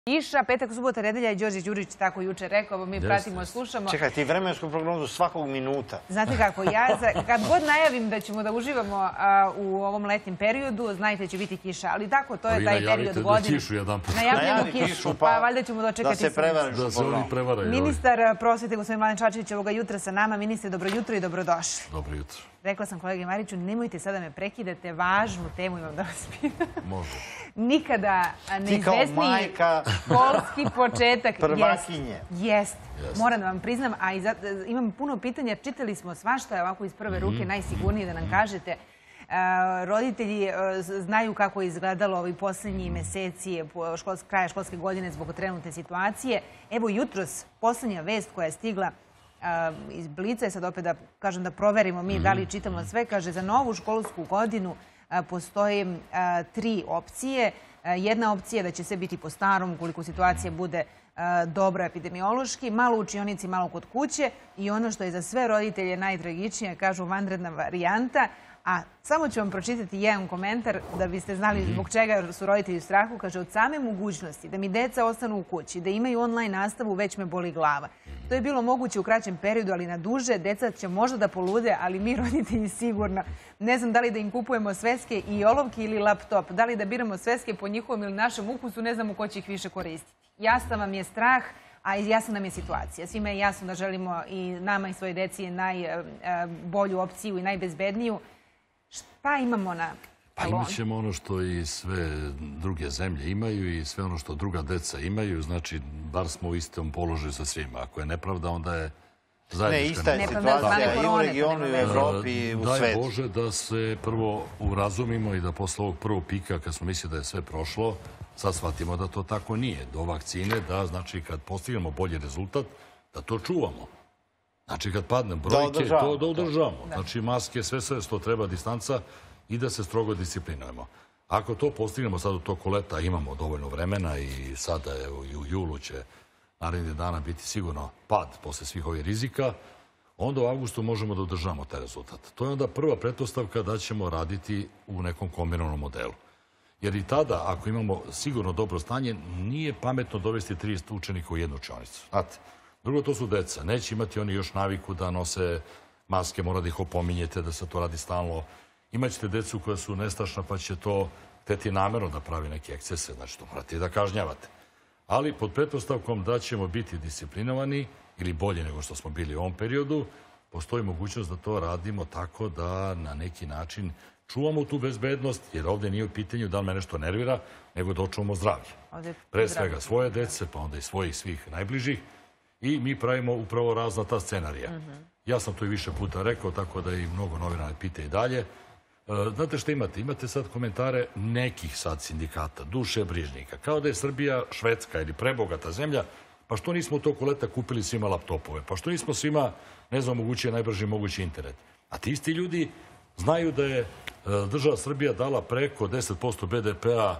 Kiša, petak, subota, nedelja je Đorđe Đurić tako juče rekao, mi pratimo, slušamo. Čekaj, ti vremensku prognozu svakog minuta. Znate kako, kad god najavim da ćemo da uživamo u ovom letnjem periodu, znajte će biti kiša, ali tako, to je taj period godine. Najavljamo kišu, pa valjda ćemo dočekati sunce. Da se oni prevaraju. Ministar prosvete, gospodin Mladen Čačević, ovoga jutra sa nama. Ministre, dobro jutro i dobrodošli. Dobro jutro. Rekla sam kolegi Mariću, nemojte sada me prekidate, važnu temu imam da vas pitam. Može. Nikada neizvesniji školski početak. Prvakinje. Jest. Moram da vam priznam, a imam puno pitanja. Čitali smo svašta ovako iz prve ruke, najsigurnije da nam kažete. Roditelji znaju kako je izgledalo ovi posljednji meseci kraja školske godine zbog trenutne situacije. Evo jutros, posljednja vest koja je stigla iz Blica je sad opet da kažem da proverimo mi da li čitamo sve. Kaže, za novu školsku godinu postoje 3 opcije. Jedna opcija je da će sve biti po starom ukoliko situacija bude dobro epidemiološki, malo u učionici, malo kod kuće i ono što je za sve roditelje najtragičnije, kažu vanredna varijanta. A samo ću vam pročitati jedan komentar da biste znali zbog čega su roditelji u strahu. Kaže, od same mogućnosti da mi deca ostanu u kući, da imaju online nastavu, već me boli glava. To je bilo moguće u kraćem periodu, ali na duže. Deca će možda da polude, ali mi roditelji sigurno. Ne znam da li da im kupujemo sveske i olovke ili laptop, da li da biramo sveske po njihovom ili našem ukusu, ne znamo ko će ih više koristiti. Jasan vam je strah, a jasna nam je situacija. Svima je jasno da želimo i nama i svoje deci najbolju opciju i najbezbedniju. Šta imamo na talonu? Imat ćemo ono što i sve druge zemlje imaju i sve ono što druga deca imaju. Znači, bar smo u istom položaju sa svima. Ako je nepravda, onda je zajednička nepravda. Ne, ista je situacija i u regionu, i u Evropi, i u svetu. Daj Bože da se prvo urazumimo i da posle ovog prvog pika, kad smo mislili da je sve prošlo, sad shvatimo da to tako nije. Do vakcine, da znači kad postignemo bolji rezultat, da to čuvamo. Znači, kad padne brojke, to da održavamo. Znači, maske, sve što treba, distanca i da se strogo disciplinujemo. Ako to postignemo sad u toku leta, imamo dovoljno vremena i sada i u julu će narednih dana biti sigurno pad posle svih ovih rizika, onda u avgustu možemo da održavamo taj rezultat. To je onda prva pretpostavka da ćemo raditi u nekom kombinovanom modelu. Jer i tada, ako imamo sigurno dobro stanje, nije pametno dovesti 30 učenika u jednu učionicu. Znate, drugo, to su deca. Neće imati oni još naviku da nose maske, mora da ih opominjete, da se to radi stalno. Imaćete decu koja su nestašna, pa će to teti namerno da pravi neke ekscese, znači to morate i da kažnjavate. Ali pod pretpostavkom da ćemo biti disciplinovani ili bolje nego što smo bili u ovom periodu, postoji mogućnost da to radimo tako da na neki način čuvamo tu bezbednost, jer ovdje nije u pitanju da li me nešto nervira, nego da očuvamo zdravlje. Pre svega svoje dece, pa onda i svojih svih najbližih. I mi pravimo upravo razna ta scenarija. Ja sam to i više puta rekao, tako da i mnogo novinara pita i dalje. Znate šta imate? Imate sad komentare nekih sad sindikata, dušebrižnika, kao da je Srbija Švedska ili prebogata zemlja, pa što nismo toliko leta kupili svima laptopove, pa što nismo svima, ne znam, omogućili najbrži mogući internet. A ti isti ljudi znaju da je država Srbija dala preko 10% BDP-a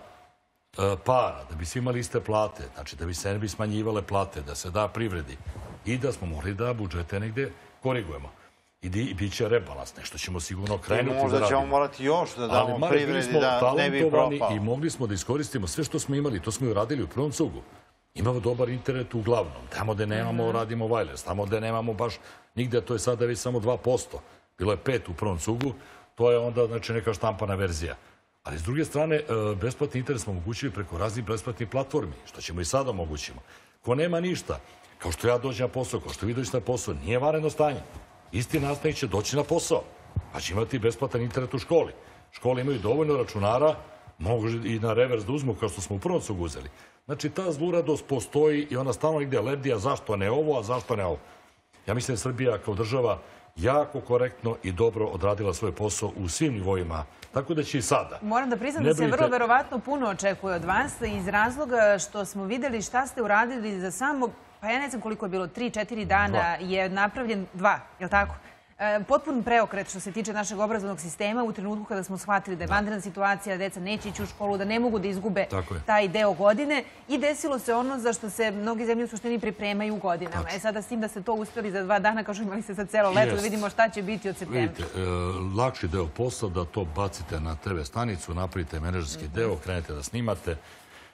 para, da bi svi imali iste plate, znači da bi se ne bi smanjivale plate, da se da privredi i da smo mogli da budžete negde korigujemo. I bit će rebalans, nešto ćemo sigurno krenuti da radimo. Možda ćemo morati još da damo privredi da ne bi propao. I mogli smo da iskoristimo sve što smo imali, to smo i uradili u prvom cugu. Imamo dobar internet uglavnom, tamo gde nemamo radimo wireless, tamo gde nemamo baš nigde, to je sada već samo 2%. Bilo je 5 u prvom cugu, to je onda znači neka štampana verzija. Ali s druge strane, besplatni internet smo omogućili preko raznih besplatnih platformi, što ćemo i sada omogućimo. Ko nema ništa, kao što ja dođem na posao, kao što vi dođete na posao, nije vanredno stanje. Isti nastavnik će doći na posao, pa će imati besplatan internet u školi. Škole imaju dovoljno računara, mogu i na revers da uzmu kao što smo u prvom cugu uzeli. Znači, ta zluradost postoji i ona stalno negdje lebdi, a zašto ne ovo, a zašto ne ovo. Ja mislim da je Srbija kao država jako korektno i dobro odradila svoj posao u svim nivoima, tako da će i sada. Moram da priznam da se vrlo verovatno puno očekuje od vas iz razloga što smo vidjeli šta ste uradili za samo, pa ja ne znam koliko je bilo, 3-4 dana je napravljen 2, je li tako? Potpun preokret što se tiče našeg obrazovnog sistema u trenutku kada smo shvatili da je vanredna situacija, deca neće ići u školu, da ne mogu da izgube taj deo godine i desilo se ono za što se mnogi zemlje u suštini pripremaju godinama. Sada s tim da ste to uspjeli za 2 dana, kao što imali ste za celo leto, da vidimo šta će biti od septembra. Vidite, lakši deo posla da to bacite na TV stanicu, napravite menadžerski deo, krenete da snimate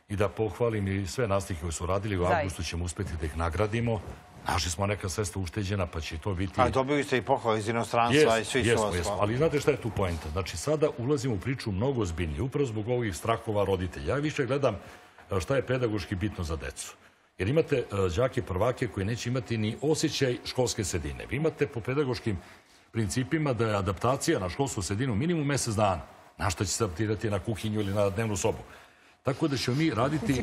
i da pohvalim i sve nastavnike koji su radili. U avgustu ćemo uspjeti da ih nagradimo. Našli smo neka sredstva ušteđena, pa će to biti... Ali dobili ste i pohvale iz inostranstva i svi su vas... Jesmo, ali znate šta je tu poenta? Znači, sada ulazimo u priču mnogo ozbiljnije, upravo zbog ovih strahova roditelja. Ja više gledam šta je pedagoški bitno za decu. Jer imate đake prvake koji neće imati ni osjećaj školske sredine. Vi imate po pedagoškim principima da je adaptacija na školsku sredinu minimum mjesec dana. Na što će se adaptirati na kuhinju ili na dnevnu sobu. Tako da ćemo mi raditi...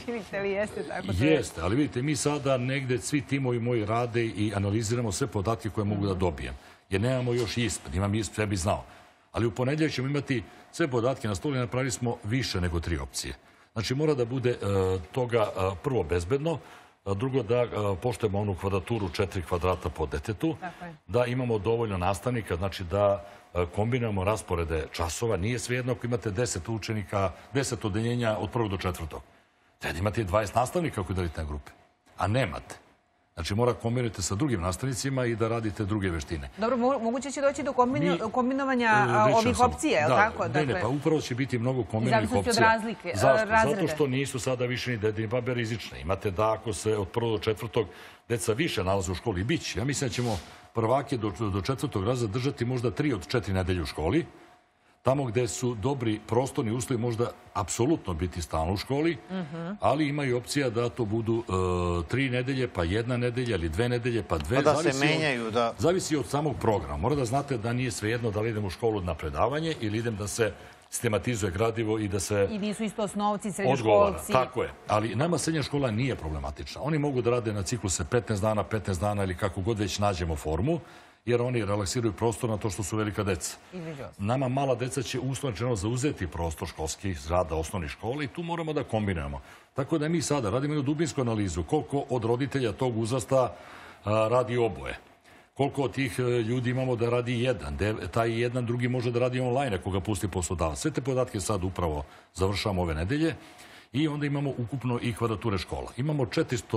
Jeste, ali vidite, mi sada negde svi timovi moji rade i analiziramo sve podatke koje mogu da dobijem. Jer nemamo još ispred, imam ispred, sve bi znao. Ali u ponedjeljak ćemo imati sve podatke na stolu i napravili smo više nego 3 opcije. Znači, mora da bude toga prvo bezbedno, drugo da poštujemo onu kvadraturu 4 kvadrata po detetu, da imamo dovoljno nastavnika, znači da kombinujemo rasporede časova. Nije svejedno ako imate 10 učenika, 10 odeljenja od 1. do 4. Treba da imate 20 nastavnika koji delite na grupe, a nemate. Znači, mora kombinujete sa drugim nastavnicima i da radite druge veštine. Dobro, moguće će doći do kombinovanja ovih opcija, je li tako? Ne, pa upravo će biti mnogo kombinovanih opcija. I zavisnosti od razrede. Zato što nisu sada više ni dede i babe rizične. Imate da ako se od 1. do 4. deca više nalaze u školi, bit će. Ja mislim da ćemo prvake do 4. razreda držati možda 3 od 4 nedelje u školi. Tamo gde su dobri prostorni uslovi možda apsolutno biti stalno u školi, ali imaju opcija da to budu 3 nedelje, pa 1 nedelja ili 2 nedelje, pa 2. Pa da se menjaju, da... Zavisi od samog programa. Mora da znate da nije svejedno da li idem u školu na predavanje ili idem da se sistematizuje gradivo i da se... I nisu isto osnovci, srednjoškolci. Tako je. Ali nama srednja škola nije problematična. Oni mogu da rade na cikluse 15 dana ili kako god već nađemo formu, jer oni relaksiraju prostor na to što su velika deca. Nama mala deca će uslovno zauzeti prostor školskih zgrada osnovnih škola i tu moramo da kombinujemo. Tako da mi sada radimo jednu dubinsku analizu koliko od roditelja tog uzrasta radi oboje. Koliko od tih ljudi imamo da radi jedan. Taj jedan drugi može da radi online ako ga pusti poslodavac. Sve te podatke sad upravo završavamo ove nedelje i onda imamo ukupno i kvadrature škola. Imamo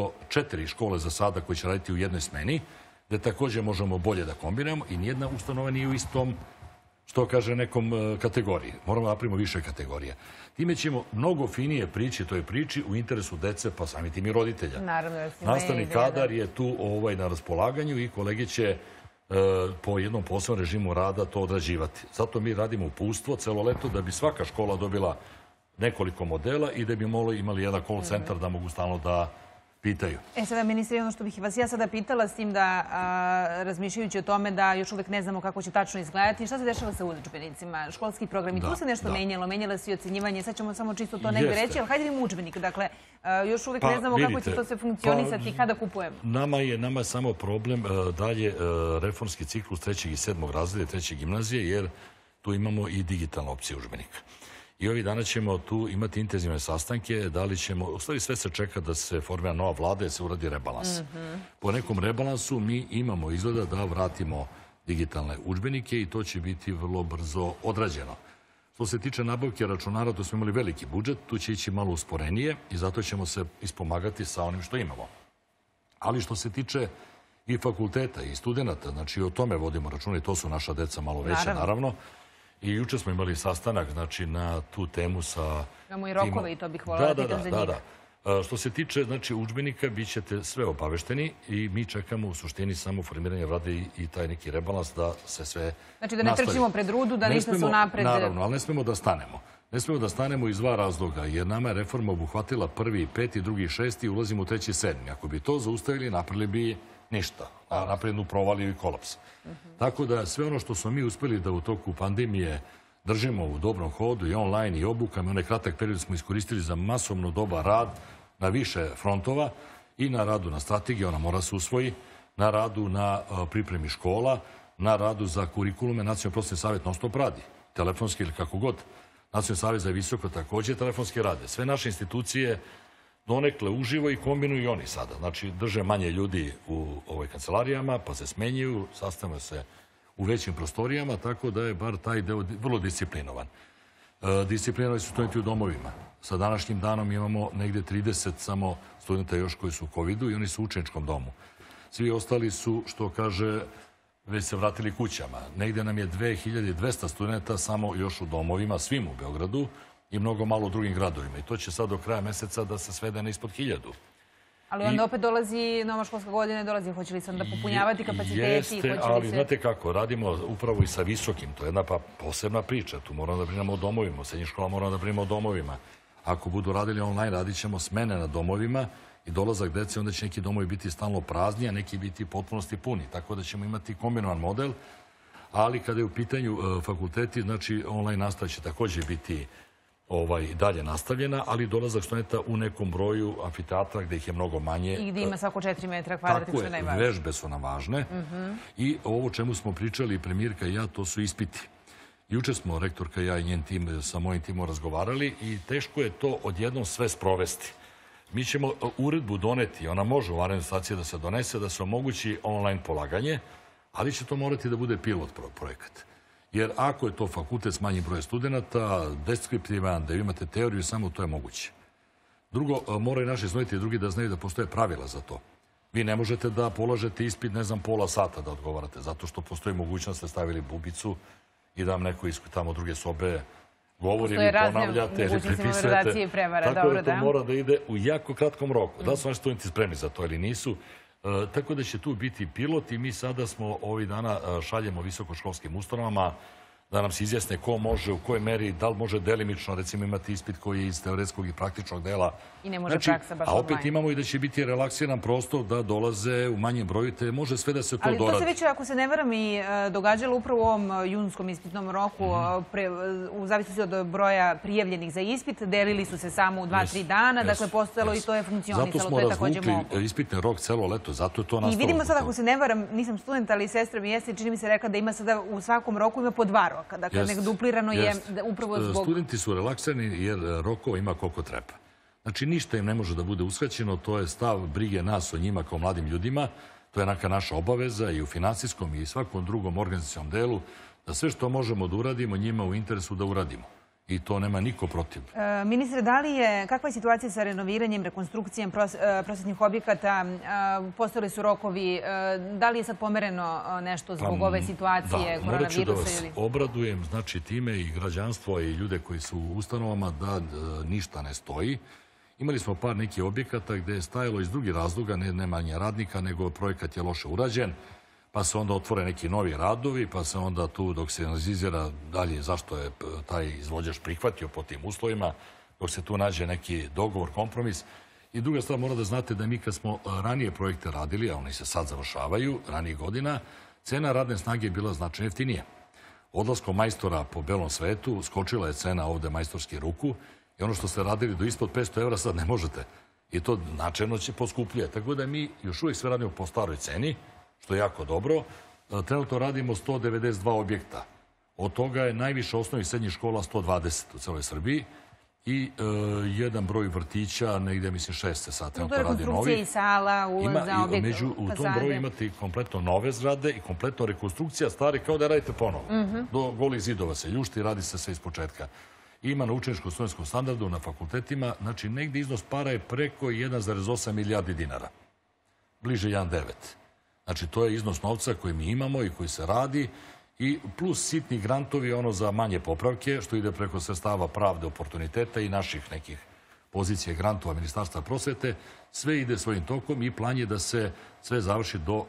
404 škole za sada koje će raditi u jednoj smeni, gde također možemo bolje da kombinujemo i nijedna ustanova nije u istom, što kaže, nekom kategoriji. Moramo da napravimo više kategorija. Time ćemo mnogo finije prići toj priči u interesu dece, pa sami tim i roditelja. Nastavni kadar je tu na raspolaganju i kolege će po jednom posebnom režimu rada to odrađivati. Zato mi radimo uputstvo celo leto da bi svaka škola dobila nekoliko modela i da bi imali jedan call centar da mogu stalno da pitaju. Sada, ministri, ono što bih vas ja sada pitala, s tim da razmišljajući o tome da još uvek ne znamo kako će tačno izgledati, šta se dešava sa udžbenicima, školski programi? Tu se nešto menjalo, menjalo se i ocenjivanje, sad ćemo samo čisto to negdje reći, ali hajde vidimo udžbenik. Dakle, još uvek ne znamo kako će to sve funkcionisati i kada kupujemo. Nama je samo problem dalje reformski ciklus 3. i 7. razreda, 3. gimnazije, jer tu imamo i digitalne opcije udžbenika. I ovih dana ćemo tu imati intenzivne sastanke, da li ćemo, u stvari sve se čeka da se formira nova vlada i da se uradi rebalans. Po nekom rebalansu mi imamo izgleda da vratimo digitalne udžbenike i to će biti vrlo brzo odrađeno. Što se tiče nabavke računara, tu smo imali veliki budžet, tu će ići malo usporenije i zato ćemo se ispomagati sa onim što imamo. Ali što se tiče i fakulteta i studenta, znači o tome vodimo računa i to su naša deca malo veća, naravno. I juče smo imali sastanak, znači, na tu temu sa... Imamo i rokove i to bih volila da pitam za njih. Da. Što se tiče, znači, udžbenika, bit ćete sve obavešteni i mi čekamo u suštini samo formiranje vlade i taj neki rebalans da se sve nastavi. Znači da ne trčimo pred rudu, da ništa su napred... Naravno, ali ne smemo da stanemo. Ne smemo da stanemo iz 2 razloga, jer nama je reforma obuhvatila 1. 5. 2. 6. ulazimo u 3. 7. Ako bi to zaustavili, napravili bi ništa. Naprednu provaliju i kolaps. Tako da sve ono što smo mi uspjeli da u toku pandemije držimo u dobrom hodu i online i obukama, onaj kratak period smo iskoristili za masovno dobar rad na više frontova i na radu na strategiji, ona mora se usvoji, na radu na pripremi škola, na radu za kurikulume. Nacionalni prosvetni savjet non stop radi, telefonski ili kako god. Nacionalni savjet za visoko također telefonski rade. Sve naše institucije donekle uživo i kombinuju i oni sada. Znači, drže manje ljudi u kancelarijama, pa se smenjuju, sastavljaju se u većim prostorijama, tako da je bar taj deo vrlo disciplinovan. Disciplinovani su studenti u domovima. Sa današnjim danom imamo negdje 30 samo studenta još koji su u COVID-u i oni su u učeničkom domu. Svi ostali su, što kaže, već se vratili kućama. Negdje nam je 2200 studenta samo još u domovima, svim u Beogradu, i mnogo malo u drugim gradovima. I to će sad do kraja meseca da se svede na ispod 1000. Ali onda opet dolazi nova školska godina, dolazi, hoće li se onda popunjavati kapaciteti? Jeste, ali znate kako, radimo upravo i sa visokim, to je jedna posebna priča, tu moramo da brinemo o domovima, u srednjih škola moramo da brinemo o domovima. Ako budu radili online, radit ćemo smene na domovima i dolazak dece, onda će neki domovi biti stalno prazni, a neki biti potpunosti puni, tako da ćemo imati kombinovan model, ali kada je u pitanju fakulteti, znači online nastava će također biti dalje nastavljena, ali dolazak studenta u nekom broju amfiteatra gde ih je mnogo manje. I gde ima svako 4 metra kvadratnih, što je najvažnije. Tako je, vežbe su nam važne. I ovo čemu smo pričali, premijerka i ja, to su ispiti. Juče smo, rektorka, ja i njen tim, sa mojim timom razgovarali i teško je to odjednom sve sprovesti. Mi ćemo uredbu doneti, ona može u vanrednoj situaciji da se donese, da se omogući online polaganje, ali će to morati da bude pilot projekat. Jer ako je to fakultet s manjim brojem studenta, deskriptivan, da imate teoriju, samo to je moguće. Drugo, moraju naši studenti drugi da znaju da postoje pravila za to. Vi ne možete da polažete ispit, ne znam, pola sata da odgovarate, zato što postoji mogućnost da ste stavili bubicu i da vam neko iz tamo druge sobe govori, vi ponavljate, prepisujete. Tako da to mora da ide u jako kratkom roku. Da li su naši studenti spremni za to ili nisu? Tako da će tu biti pilot i mi sada smo ovih dana šaljemo visokoškolskim ustanovama da nam se izjasne ko može, u kojoj meri, da li može delimično, recimo, imati ispit koji je iz teoretskog i praktičnog dela. I ne može praksa baš online. A opet imamo i da će biti relaksiran prostor da dolaze u manjem broju, te može sve da se to doradi. Ali to se već, ako se ne varam, i događalo upravo u ovom junskom ispitnom roku, u zavisnosti od broja prijavljenih za ispit, delili su se samo u 2-3 dana, dakle postojalo i to je funkcionisalo, to je također moguće. Zato smo razvukli ispitni rok celo leto, zato je to nastalo. I vidimo sad, ako se ne varam, nisam student, ali sestra mi jeste, čini mi se rekla da ima sada u svakom roku ima po 2 roka. Dakle, nek duplirano je upravo zbog... Studenti su relaksani jer rokova ima koliko treba. Znači, ništa im ne može da bude uskraćeno, to je stav brige nas o njima kao mladim ljudima, to je neka naša obaveza i u finansijskom i svakom drugom organizacijom delu, da sve što možemo da uradimo, njima u interesu da uradimo. I to nema niko protiv. Ministre, kakva je situacija sa renoviranjem, rekonstrukcijom prosvetnih objekata? Postojali su rokovi. Da li je sad pomereno nešto zbog ove situacije koronavirusa? Da, morat ću da vas obradujem, znači time i građanstvo i ljude koji su u ustanovama da ništa ne stoji. Imali smo par nekih objekata gde je stajalo iz drugih razloga, ne manje radnika, nego projekat je loše urađen. Pa se onda otvore neki novi radovi, pa se onda tu, dok se analizira dalje zašto je taj izvođač prihvatio po tim uslovima, dok se tu nađe neki dogovor, kompromis. I druga stvar, mora da znate da mi kad smo ranije projekte radili, a oni se sad završavaju, ranijih godina, cena radne snage je bila značajno jeftinija. Odlaskom majstora po belom svetu, skočila je cena ovde majstorski ruku i ono što ste radili do ispod 500 € sad ne možete. I to načelno će poskupljati. Tako da mi još uvijek sve radimo po staroj ceni, što je jako dobro. Trenutno radimo 192 objekta. Od toga je najviše osnovnih i srednjih škola 120 u celoj Srbiji i jedan broj vrtića, negdje mislim 6 se sad trenutno radi novi. To je rekonstrukcija i sala, ulaz za objekt, u tom broju imate kompletno nove zgrade i kompletno rekonstrukcija stvari kao da radite ponovo. Do golih zidova se ljušti i radi se sve iz početka. Ima na učeničkom studentskom standardu, na fakultetima, znači negdje iznos para je preko 1,8 milijardi dinara. Bliže 1,9. Znači, to je iznos novca koji mi imamo i koji se radi i plus sitni grantovi, ono za manje popravke, što ide preko sredstava pravde, oportuniteta i naših nekih pozicija grantova Ministarstva prosvete. Sve ide svojim tokom i plan je da se sve završi do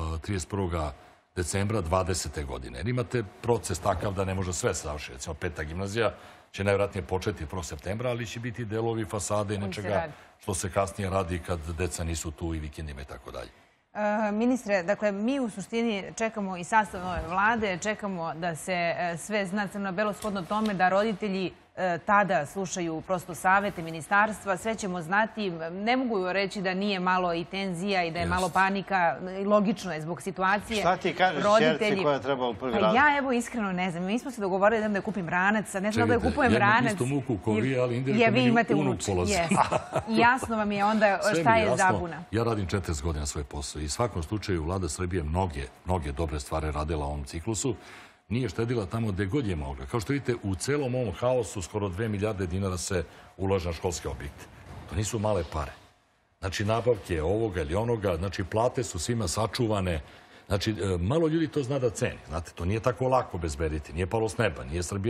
31. decembra 2020. godine. Jer imate proces takav da ne može sve se završiti. Recimo, 5. gimnazija će najvjerojatnije početi 1. septembra, ali će biti delovi fasade i nečega što se kasnije radi kad deca nisu tu i vikendima i tako dalje. Ministre, dakle, mi u suštini čekamo i sastav nove vlade, čekamo da se sve zna crno-belo shodno tome da roditelji tada slušaju prosto savete ministarstva, sve ćemo znati. Ne mogu reći da nije malo i tenzija i da je malo panika. Logično je zbog situacije. Šta ti kažeš čerci koja treba u prvi razred? Ja evo iskreno ne znam. Mi smo se dogovorili da kupim ranac, a ne znam da je kupujem ranac. Čekajte, jednu istu muku ko vi, ali indirektno unuk polazi. Jasno vam je onda šta je zabuna. Ja radim 40 godina svoj posao i u svakom slučaju vlada Srbije mnoge dobre stvari radila u ovom ciklusu. Nije štedila tamo gde god je mogla. Kao što vidite, u celom ovom haosu skoro 2 milijarde dinara se ulaže na školske objekte. To nisu male pare. Znači, nabavke ovoga ili onoga, znači, plate su svima sačuvane. Znači, malo ljudi to zna da ceni. Znate, to nije tako lako bezbediti. Nije palo s neba. Nije Srbija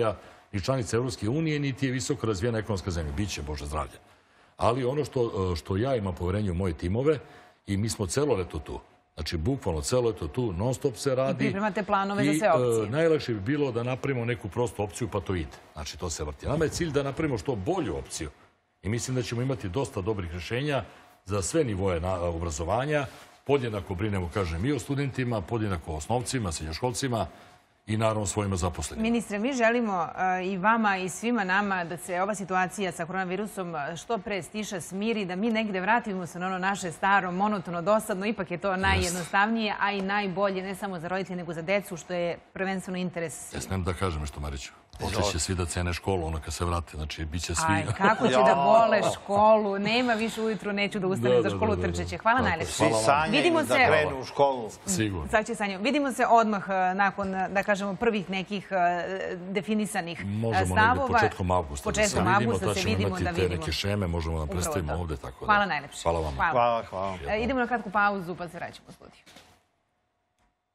ni članica Evropske unije, niti je visoko razvijena ekonomska zemlja. Biće, Bože zdravlje. Ali ono što ja imam poverenje u moje timove i mi smo celo leto tu. Znači, bukvalno celo leto tu, non stop se radi. I pripremate planove za sve opcije. I najlakše bi bilo da napravimo neku prostu opciju, pa to ide. Znači, to se vrti. Nama je cilj da napravimo što bolju opciju. I mislim da ćemo imati dosta dobrih rješenja za sve nivoje obrazovanja. Podjednako brinemo, kažem, i o studentima, podjednako o osnovcima, srednjoškolcima i naravno svojima zaposlenima. Ministre, mi želimo i vama i svima nama da se ova situacija sa koronavirusom što pre stiša, smiri, da mi negde vratimo se na ono naše staro, monotono, dosadno. Ipak je to najjednostavnije, a i najbolje, ne samo za roditelje, nego za decu, što je prvenstveno interes. Ja smijem da kažem nešto, Mariću. Počeće svi da cene školu, ono kad se vrate. Znači, bit će svi... Aj, kako će da vole školu? Nema više ujutru, neću da ustanem za školu, trčeće. Hvala najlepše. Svi sanjaju da krenu u školu. Sigurno. Sad će sanjaju. Vidimo se odmah nakon, da kažemo, prvih nekih definisanih stavova. Možemo početkom avgusta. Početkom avgusta se vidimo da vidimo. Te neke šeme, možemo da predstavimo ovde. Hvala najlepše. Hvala vam. Hvala. Idemo na kratku pauzu pa se vraćamo u studiju.